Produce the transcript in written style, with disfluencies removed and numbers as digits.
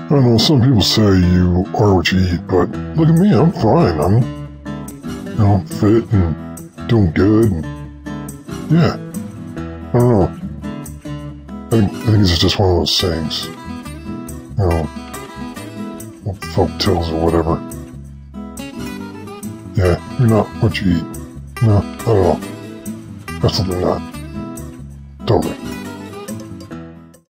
I know some people say you are what you eat, but look at me, I'm fine. I'm fit and doing good. And yeah, I don't know. I think it's just one of those sayings. Folk tales or whatever. Yeah, you're not what you eat. No, not at all. Absolutely not. Totally.